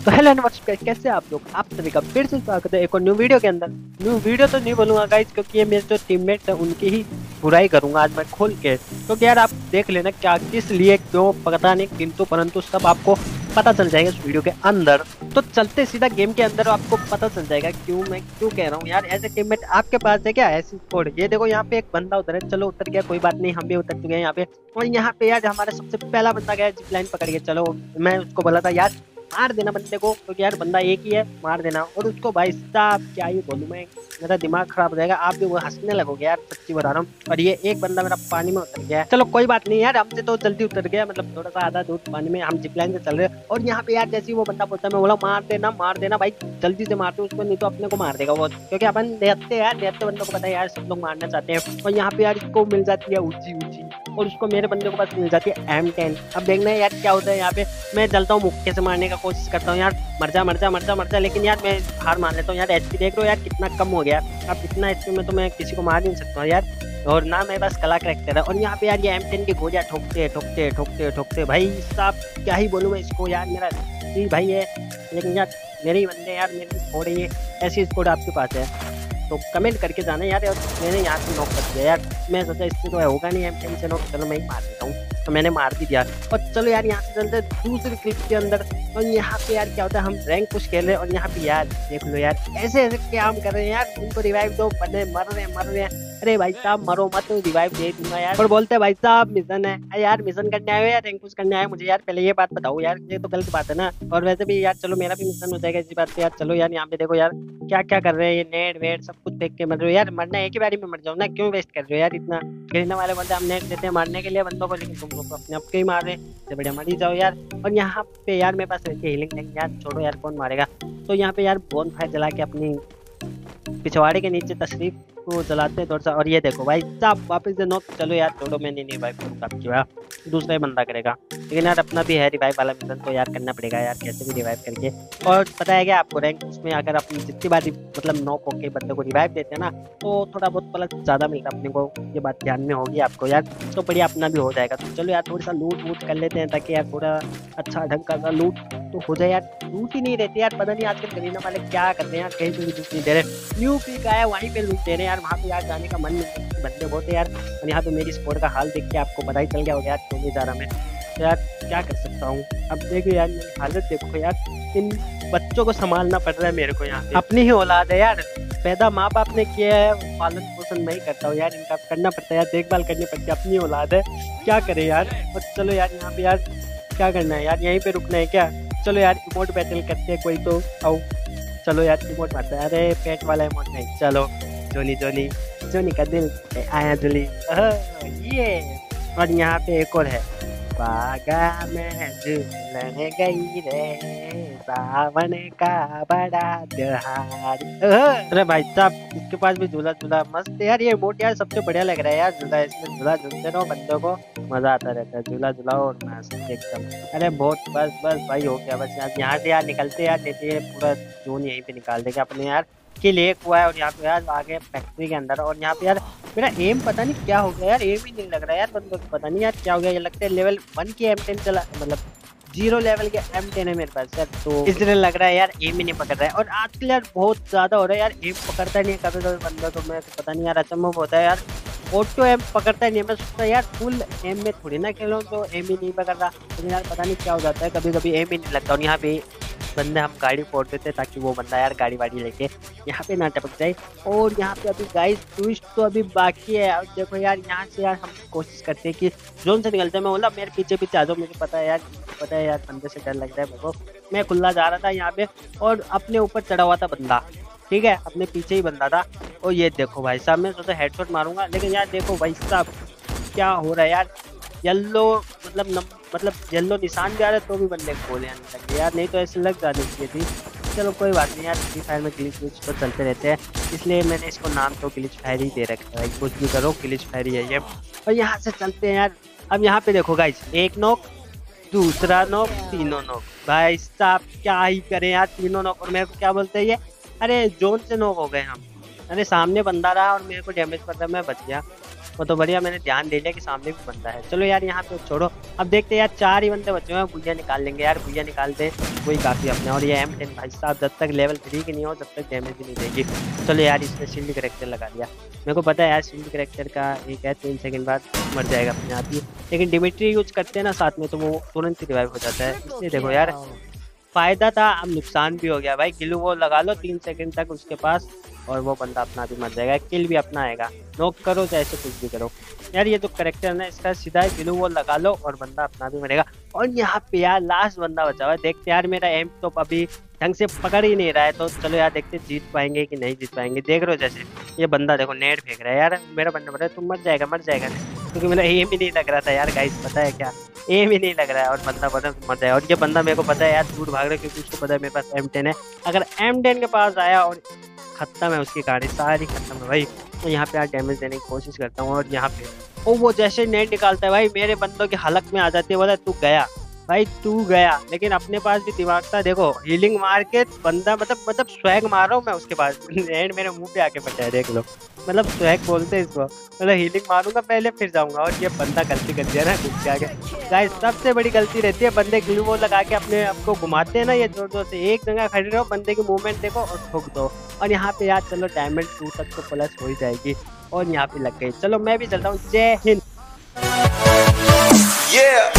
तो हेलो नमस्कार, कैसे आप लोग। आप सभी का फिर से स्वागत है एक और न्यू वीडियो के अंदर। न्यू वीडियो तो नहीं बोलूंगा गाइस, क्योंकि ये मेरे जो टीममेट्स हैं उनकी ही बुराई करूंगा आज मैं खोल के। क्योंकि यार आप देख लेना क्या किस लिए क्यों पता नहीं, किंतु परंतु सब आपको पता चल जाएगा इस वीडियो के अंदर। तो चलते सीधा गेम के अंदर आपको पता चल जाएगा क्यों मैं क्यों कह रहा हूँ यार। ऐसे टीममेट आपके पास है क्या, ऐसी स्क्वाड। ये देखो यहाँ पे एक बंदा उतर है, चलो उतर गया कोई बात नहीं, हम भी उतर चुके हैं यहाँ पे। और यहाँ पे यार हमारा सबसे पहला बंदा गया जिप लाइन पकड़ के। चलो मैं उसको बोला था यार मार देना बंदे को, क्योंकि यार बंदा एक ही है, मार देना। और उसको भाई साहब क्या ही बोलूं मैं, मेरा दिमाग खराब हो जाएगा, आप भी वो हंसने लगोगे यार, सच्ची बता रहा हूँ। और ये एक बंदा मेरा पानी में उतर गया है। चलो कोई बात नहीं यार, हमसे तो जल्दी उतर गया, मतलब थोड़ा सा आधा दूर पानी में, हम जिप लाइन से चल रहे हैं। और यहाँ पे यार जैसे ही वो बंदा बोलता है मैं बोला मार देना भाई, जल्दी से मारते उसको, नहीं तो अपने को मार देगा वो, क्योंकि अपन देखते हैं यार, देखते बंदों को पता है यार सब लोग मारना चाहते हैं। और यहाँ पे यार इसको मिल जाती है ऊंची ऊंची, और उसको मेरे बंदे को पास मिल जाती है M10। अब देखना है यार क्या होता है। यहाँ पे मैं चलता हूँ, मुक्के से मारने का कोशिश करता हूँ यार, मर जा, लेकिन यार मैं हार मान लेता हूँ यार। एचपी देख लो यार कितना कम हो गया। अब इतना एचपी में तो मैं किसी को मार नहीं सकता हूँ यार, और ना मेरे पास कला करैक्टर है। और यहाँ पे यार ये M10 की गोलियां ठोकते भाई साहब, क्या ही बोलूँ मैं इसको यार। मेरा जी भाई है, लेकिन यार मेरे ही बंदे यार, मेरी स्कोड है ये। ऐसी स्कोड आपके पास है तो कमेंट करके जाना यार। और मैंने यहाँ से नॉक कर दिया यार, मैं सोचा इससे तो होगा नहीं M10 से नॉक, चलो मैं ही मार देता हूँ, तो मैंने मार भी दिया। और चलो यार यहाँ से चलते दूसरी क्लिप के अंदर। और यहाँ पे यार क्या होता है, हम रैंक पुश खेल रहे हैं, और यहाँ पे यार देख लो यार ऐसे ऐसे क्या हम कर रहे हैं यार। उनको रिवाइव दो, बंदे मर रहे हैं। अरे भाई साहब मरो मत, रिवाइव दे दूंगा यार। और बोलते हैं भाई साहब मिशन है। अरे यार मिशन करने आए हो यार, रैंक पुश करने आए मुझे यार, पहले ये बात बताओ यार, ये तो गलत बात है ना। और वैसे भी यार चलो मेरा भी मिशन हो जाएगा इसी बात पे यार। चलो यार यहाँ पे देखो यार क्या क्या कर रहे हैं, ये नेट वेट सब कुछ देख के मर रहे हो यार। मरना एक ही बारी में मर जाओ ना, क्यों वेस्ट कर रहे हो यार इतना। गिरने वाले बंदे हम नेट देते हैं मारने के लिए बंदों को, लेकिन तुम लोग तो अपने आप के ही मार रहे हैं, तो बढ़िया मर ही जाओ यार। और यहाँ पे यार मेरे पास रहती है हीलिंग टैंक यार, छोड़ो यार कौन मारेगा। तो यहाँ पे यार बोन फायर जला के अपनी पिछवाड़े के नीचे तशरीफ को जलाते हैं थोड़ा सा। और ये देखो भाई साहब वापस से नॉक। चलो यार छोड़ो, मैं नहीं रिवाइव करूँगा आपकी बार, दूसरा ही बंदा करेगा। लेकिन यार अपना भी है रिवाइव वाला मिशन, तो यार करना पड़ेगा यार कैसे भी रिवाइव करके। और पता है क्या आपको, रैंक उसमें अगर अपनी जितनी बार मतलब नॉक होके बंदे को रिवाइव देते हैं ना, तो थोड़ा बहुत प्लस ज़्यादा मिलता है अपने को, ये बात ध्यान में होगी आपको यार, तो बढ़िया अपना भी हो जाएगा। तो चलो यार थोड़ा सा लूट वूट कर लेते हैं, ताकि यार थोड़ा अच्छा ढंग का सा लूट तो हो जाए यार। लूट ही नहीं रहती यार, पता नहीं आजकल गरीना वाले क्या करते हैं यार, कहीं पे भी लूट नहीं दे रहे। न्यू पीक आया वहीं पे लूट दे रहे हैं यार, वहाँ पे यार जाने का मन नहीं, बंदे बहुत है यार। और यहाँ पे मेरी स्पोर्ट का हाल देख के आपको पता ही चल गया होगा यार क्यों नहीं जा रहा मैं। तो यार क्या कर सकता हूँ, अब देखो यार मेरी हालत देखो यार, इन बच्चों को संभालना पड़ रहा है मेरे को यहाँ पे। अपनी ही औलाद है यार, पैदा माँ बाप ने किया है, पालन पोषण मैं ही करता हूँ यार, इनका करना पड़ता है यार, देखभाल करनी पड़ती है, अपनी औलाद है, क्या करे यार। और चलो यार यहाँ पे यार क्या करना है यार, यहीं पे रुकना है क्या। चलो यार इमोट बैटल करते हैं कोई तो आओ। चलो यार इमोट मारता है, अरे पेट वाला इमोट नहीं, चलो जोनी का दिल आया जुली ये। और यहाँ पे एक और है, बागा में झूलन गई रे सावन का बड़ा त्योहार। अरे भाई साहब इसके पास भी झूला मस्त है यार, ये इमोट यार सबसे बढ़िया लग रहा है यार झूला। इसमें झूला झूलते रहो, बंदों को मजा आता रहता है, झूला झूलाओ और मस्त एकदम। अरे बहुत बस भाई हो गया बस यार, यहाँ से यार निकलते यार, देखिए पूरा जोन यहीं पे निकाल देगा अपने यार के लिए हुआ है। और यहाँ पे यार आगे फैक्ट्री के अंदर। और यहाँ पे यार मेरा एम पता नहीं क्या हो गया यार, एम ही नहीं लग रहा है यार बंदों को, पता नहीं यार क्या हो गया। ये लगता है लेवल 1 की M10 चला, मतलब 0 लेवल के M10 है मेरे पास यार, तो इसलिए लग रहा है यार एम ही नहीं पकड़ रहा है। और आजकल यार बहुत ज्यादा हो रहा है यार, एम पकड़ता नहीं है कभी कभी बंदा, तो मैं पता नहीं यार अचंभव होता है यार, ऑटो एम पकड़ता ही नहीं है। मैं सोचता यार फुल एम में थोड़ी ना खेलो, तो एम ही नहीं पकड़ रहा, लेकिन यार पता नहीं क्या हो जाता है, कभी कभी एम ही नहीं लगता। और यहाँ पे बंदे हम गाड़ी फोड़ देते ताकि वो बंदा यार गाड़ी वाड़ी लेके यहाँ पे ना टपक जाए। और यहाँ पे अभी गाइस ट्विस्ट तो अभी बाकी है। और देखो यार यहाँ से यार हम कोशिश करते हैं कि जोन से निकलते हैं। मैं बोला मेरे पीछे आ जाओ, मुझे पता है यार बंदे से डर लग रहा है मेरे को। मैं खुला जा रहा था यहाँ पे, और अपने ऊपर चढ़ा हुआ था बंदा, ठीक है, अपने पीछे ही बंदा था। और ये देखो भाई साहब मैं सोचा हेडशॉट मारूंगा, लेकिन यार देखो भाई साहब क्या हो रहा है यार, येल्लो मतलब येल्लो निशान भी आ रहा है, तो भी बंदे गोले आने लगे यार, नहीं तो ऐसे लग जानी चाहिए थी। चलो कोई बात नहीं यार, फ्री फायर में ग्लिच विच तो चलते रहते हैं, इसलिए मैंने इसको नाम तो ग्लिच फायर ही दे रखा है, कुछ भी करो ग्लिच फायर ही है ये। और यहाँ से चलते हैं यार। अब यहाँ पे देखो गाइस, एक नॉक, दूसरा नॉक, तीनों नॉक। भाई साहब क्या ही करें यार, तीनों नॉक। और मेरे को क्या बोलते हैं ये, अरे जोन से नॉक हो गए हम। अरे सामने बंदा रहा और मेरे को डैमेज पड़ रहा, मैं बच गया। वो तो बढ़िया, मैंने ध्यान दे लिया कि सामने भी बंदा है। चलो यार यहाँ पे छोड़ो, अब देखते हैं यार 4 ही बंदे बचे हुए हैं, भुइया निकाल लेंगे यार, भुइया निकाल दे वही काफी अपने। और ये M10 भाई साहब जब तक लेवल 3 की नहीं हो तब तक डैमेज ही नहीं देगी। चलो यार इसने शील्ड करेक्टर लगा लिया, मेरे को पता है यार शील्ड करेक्टर का एक है 3 सेकंड बाद मर जाएगा अपने आप ही, लेकिन डिमिट्री यूज करते हैं ना साथ में तो वो तुरंत ही रिवाइव हो जाता है। इसलिए देखो यार फायदा था, अब नुकसान भी हो गया भाई। ग्लू वॉल लगा लो 3 सेकंड तक उसके पास और वो बंदा अपना भी मर जाएगा, किल भी अपना आएगा। नॉक करो चाहे ऐसे कुछ भी करो यार, ये जो करेक्टर है इसका सीधा ग्लू वॉल लगा लो और बंदा अपना भी मरेगा। और यहाँ पे यार लास्ट बंदा बचा हुआ है, देखते यार मेरा एम तो अभी ढंग से पकड़ ही नहीं रहा है, तो चलो यार देखते जीत पाएंगे कि नहीं जीत पाएंगे। देख रहे हो जैसे ये बंदा देखो नेट फेंक रहा है यार, मेरा बंदा बोल रहा है तुम मर जाएगा क्योंकि मेरा एम ही नहीं लग रहा था यार गाइस, पता है क्या एम ही नहीं लग रहा है और बंदा बोल रहा है मर जाएगा। और ये बंदा मेरे को पता है यार दूर भाग रहा है क्योंकि उसको पता है मेरे पास M10 है, अगर M10 के पास आया और खत्म है उसकी गाड़ी सारी खत्म है भाई। तो यहाँ पे यार डैमेज देने की कोशिश करता हूँ और यहाँ पे ओ वो जैसे नेट निकालता है भाई मेरे बंदों की हलक में आ जाती है, बोला तू गया भाई तू गया। लेकिन अपने पास भी दिमाग था, देखो हीलिंग मार के बंदा मतलब स्वैग मार रहा हूँ मैं उसके पास एंड मेरे मुंह पे आके बैठा है, देख लो मतलब स्वैग बोलते हैं इसको, मतलब हीलिंग मारूंगा पहले फिर जाऊंगा। और ये बंदा गलती कर दिया ना घुस के आगे गाइस, सबसे बड़ी गलती रहती है बंदे ग्लू वॉल लगा के अपने आपको घुमाते हैं ना ये जोर जोर से, एक जगह खड़े रहो बंदे की मूवमेंट देखो और ठोक दो। और यहाँ पे यार चलो डायमंड 2 तक तो प्लस हो ही जाएगी और यहाँ पे लग गई। चलो मैं भी चलता हूँ, जय हिंद।